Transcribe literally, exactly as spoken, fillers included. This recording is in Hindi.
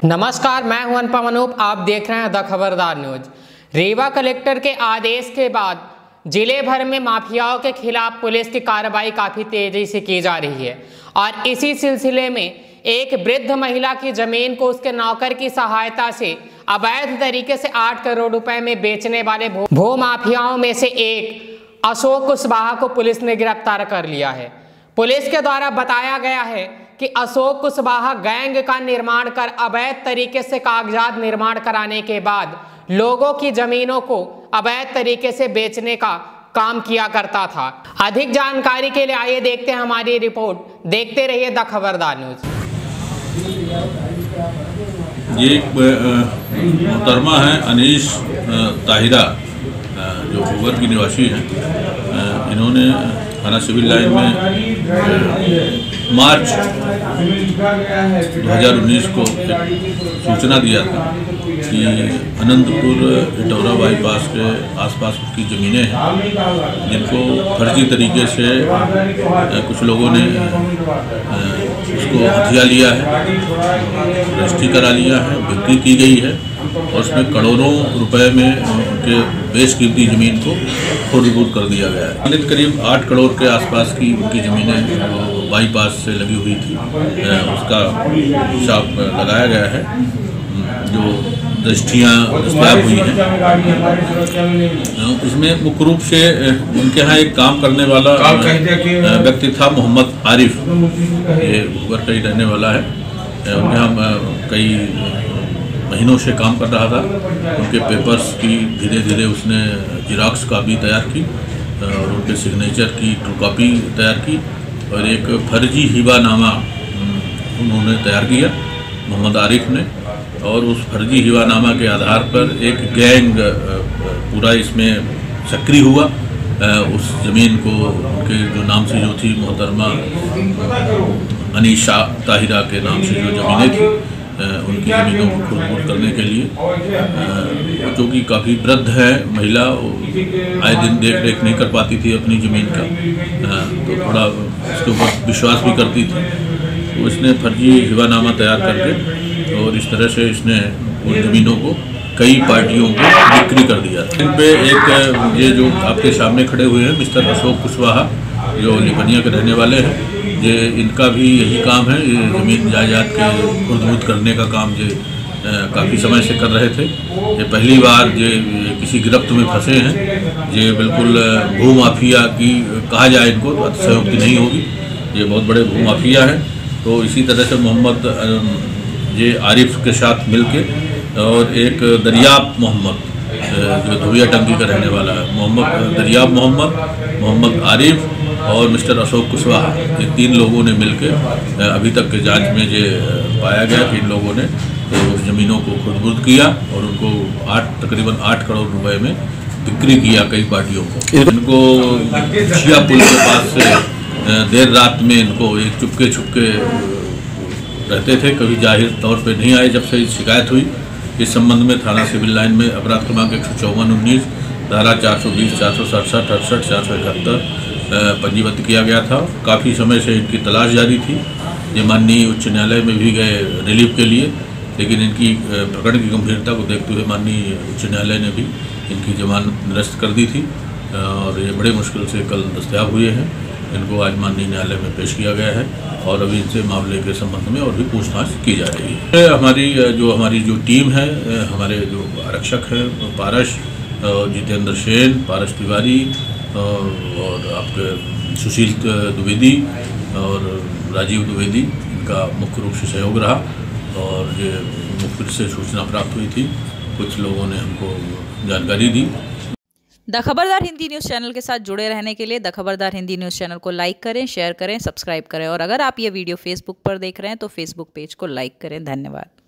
नमस्कार, मैं हूं अनुपम अनूप। आप देख रहे हैं द खबरदार न्यूज। रीवा कलेक्टर के आदेश के बाद जिले भर में माफियाओं के खिलाफ पुलिस की कार्रवाई काफी तेजी से की जा रही है और इसी सिलसिले में एक वृद्ध महिला की जमीन को उसके नौकर की सहायता से अवैध तरीके से आठ करोड़ रुपए में बेचने वाले भू माफियाओं में से एक अशोक कुशवाहा को पुलिस ने गिरफ्तार कर लिया है। पुलिस के द्वारा बताया गया है कि अशोक कुशवाहा गैंग का निर्माण कर अवैध तरीके से कागजात निर्माण कराने के बाद लोगों की जमीनों को अवैध तरीके से बेचने का काम किया करता था। अधिक जानकारी के लिए आइए देखते हैं हमारी रिपोर्ट। देखते रहिए द खबरदार न्यूज। ये एक मोहतरमा है अनीश ताहिरा, जो भूवर की निवासी हैं। इन्होंने थाना सिविल लाइन में मार्च दो हज़ार उन्नीस को एक सूचना दिया था कि अनंतपुर इटौरा बाईपास के आसपास उसकी ज़मीनें हैं जिनको फर्जी तरीके से कुछ लोगों ने उसको हथिया लिया है, रजिस्ट्री करा लिया है, बिक्री की गई है और उसमें करोड़ों रुपए में उनके बेशकीमती ज़मीन को खुर्द-बुर्द कर दिया गया है। करीब आठ करोड़ के आसपास की उनकी ज़मीनें बाईपास से लगी हुई थी, उसका हिसाब लगाया गया है। जो रजिस्ट्रियाँ दस्तयाब हुई हैं इसमें मुख्य रूप से उनके यहाँ एक काम करने वाला व्यक्ति था मोहम्मद आरिफ, ये भूवर का ही रहने वाला है। उनके यहाँ कई महीनों से काम कर रहा था। उनके पेपर्स की धीरे धीरे उसने जिराक्स कापी तैयार की और उनके सिग्नेचर की ट्रू कॉपी तैयार की और एक फर्जी हिबानामा उन्होंने तैयार किया मोहम्मद आरिफ ने, और उस फर्जी हिबानामा के आधार पर एक गैंग पूरा इसमें सक्रिय हुआ। उस ज़मीन को उनके जो नाम से जो थी मोहतरमा अनीशा ताहिरा के नाम से जो ज़मीनें थी उनकी ज़मीनों को खुर्द-बुर्द करने के लिए, जो कि काफ़ी वृद्ध है महिला, आए दिन देख रेख नहीं कर पाती थी अपनी ज़मीन का, तो थोड़ा उसके ऊपर विश्वास भी करती थी। तो इसने फर्जी हिबानामा तैयार करके और इस तरह से इसने उन ज़मीनों को कई पार्टियों को बिक्री कर दिया। इन पे एक ये जो आपके सामने खड़े हुए हैं मिस्टर अशोक कुशवाहा, जो लिपनिया के रहने वाले हैं, ये इनका भी यही काम है। ये ज़मीन जायदाद के खुर्द-बुर्द करने का काम ये काफ़ी समय से कर रहे थे। ये पहली बार ये किसी गिरफ्त में फंसे हैं। ये बिल्कुल भू माफिया की कहा जाए इनको तो अतिशयोक्ति नहीं होगी, ये बहुत बड़े भू माफिया हैं। तो इसी तरह से मोहम्मद ये आरिफ के साथ मिलके और एक दरियाब मोहम्मद जो धुबिया टंकी का रहने वाला है, मोहम्मद दरियाब मोहम्मद, मोहम्मद आरिफ और मिस्टर अशोक कुशवाहा, ये तीन लोगों ने मिलकर अभी तक के जांच में ये पाया गया कि इन लोगों ने उस ज़मीनों को खुर्द-बुर्द किया और उनको आठ तकरीबन आठ करोड़ रुपए में बिक्री किया कई पार्टियों को। इनको छिया पुल के पास से देर रात में इनको एक चुपके छुपके रहते थे, कभी जाहिर तौर पर नहीं आए। जब से शिकायत हुई इस संबंध में थाना सिविल लाइन में अपराध क्रमांक एक सौ चौवन उन्नीस धारा चार सौ बीस चार सौ सड़सठ अड़सठ चार सौ इकहत्तर पंजीबद्ध किया गया था। काफ़ी समय से इनकी तलाश जारी थी। ये माननीय उच्च न्यायालय में भी गए रिलीफ के लिए, लेकिन इनकी प्रकरण की गंभीरता को देखते हुए माननीय उच्च न्यायालय ने भी इनकी जमानत निरस्त कर दी थी और ये बड़े मुश्किल से कल दस्तयाब हुए हैं। इनको आज माननीय न्यायालय में पेश किया गया है और अभी इनसे मामले के संबंध में और भी पूछताछ की जा रही है। हमारी जो हमारी जो टीम है, हमारे जो आरक्षक हैं पारस जितेंद्र सेन, पारस तिवारी और आपके सुशील द्विवेदी और राजीव द्विवेदी, इनका मुख्य रूप से सहयोग रहा और ये मुख्य से सूचना प्राप्त हुई थी। कुछ लोगों ने हमको जानकारी दी। The Khabardar Hindi news channel के साथ जुड़े रहने के लिए the Khabardar Hindi news channel को लाइक करें, शेयर करें, सब्सक्राइब करें और अगर आप ये वीडियो फेसबुक पर देख रहे हैं तो फेसबुक पेज को लाइक करें। धन्यवाद।